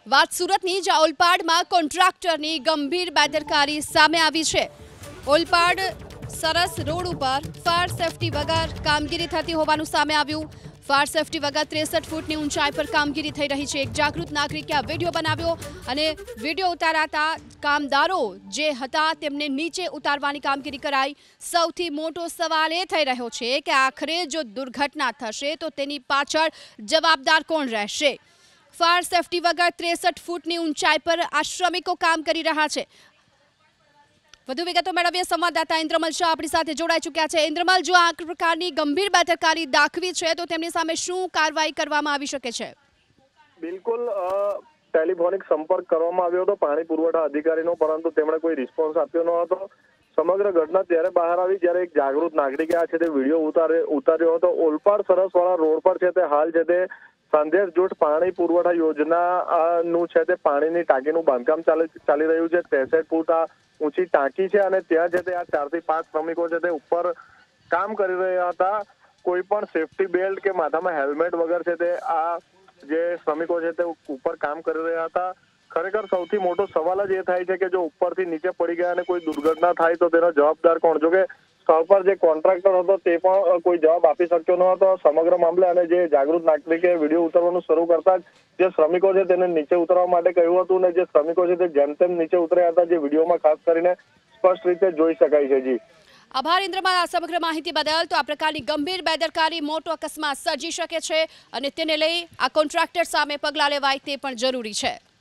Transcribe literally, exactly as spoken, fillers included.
વાત સુરતની જ્યાં ઓલપાડમાં કોન્ટ્રાક્ટરની ગંભીર બેદરકારી સામે આવી છે। ઓલપાડ સરસ રોડ ઉપર ફાયર સેફટી વગર કામગીરી થતી હોવાનું સામે આવ્યું। ફાયર સેફટી વગર ત્રેસઠ ફૂટની ઊંચાઈ પર કામગીરી થઈ રહી છે। એક જાગૃત નાગરિકે આ વિડીયો બનાવ્યો અને વિડીયો ઉતારાતા કામદારો જે હતા તેમને નીચે ઉતારવાની કામગીરી કરાઈ। સૌથી મોટો સવાલ એ થઈ રહ્યો છે કે આખરે જો દુર્ઘટના થશે તો તેની પાછળ જવાબદાર કોણ રહેશે। फायर सेफ्टी वगर त्रेसठ फूटनी ऊंचाई पर आ श्रमिको काम करी रहा है। વધુ વિગતો મેળવીએ સંવાદદાતા ઇન્દ્રમલ શાહ આપણી સાથે જોડાઈ ચૂક્યા છે। ઇન્દ્રમલ, જો આ પ્રકારની ગંભીર બેદરકારી દાખવી છે તો તેમની સામે શું કાર્યવાહી કરવામાં આવી શકે છે? બિલકુલ ટેલિફોનિક સંપર્ક કરવામાં આવ્યો હતો પાણી પુરવઠા અધિકારીનો, પરંતુ તેમણે કોઈ રિસ્પોન્સ આપ્યો ન હતો। સમગ્ર ઘટના ત્યારે બહાર આવી જ્યારે એક જાગૃત નાગરિકે આ છે તે વિડીયો ઉતારે ઉતાર્યો હતો। ઓલપાડ સરસવાળા રોડ પર છે તે હાલ છે તે સંદેશ જૂથ પાણી પુરવઠા યોજના નું છે તે પાણીની ટાંકીનું બાંધકામ ચાલી રહ્યું છે। ત્રેસઠ ફૂટ આ ઊંચી ટાંકી છે અને ત્યાં છે તે આ ચાર થી પાંચ શ્રમિકો છે તે ઉપર કામ કરી રહ્યા હતા। કોઈ પણ સેફટી બેલ્ટ કે માથામાં હેલ્મેટ વગર છે તે આ જે શ્રમિકો છે તે ઉપર કામ કરી રહ્યા હતા। ખરેખર સૌથી મોટો સવાલ જ એ થાય છે કે જો ઉપરથી નીચે પડી ગયા અને કોઈ દુર્ઘટના થાય તો તેનો જવાબદાર કોણ? જો કે સ્થળ પર જે કોન્ટ્રાક્ટર હતો તે પણ કોઈ જવાબ આપી શક્યો ન હતો સમગ્ર મામલે। અને જે જાગૃત નાગરિકે વિડીયો ઉતારવાનું શરૂ કરતા જ જે શ્રમિકો છે તેને નીચે ઉતરવા માટે કહ્યું હતું ને જે શ્રમિકો છે તે જેમ તેમ નીચે ઉતર્યા હતા, જે વિડીયોમાં ખાસ કરીને સ્પષ્ટ રીતે જોઈ શકાય છે। જી આભાર ઇન્દ્રમલ આ સમગ્ર માહિતી બદલ। તો આ પ્રકારની ગંભીર બેદરકારી મોટો અકસ્માત સર્જી શકે છે અને તેને લઈ આ કોન્ટ્રાક્ટર સામે પગલાં લેવાય તે પણ જરૂરી છે।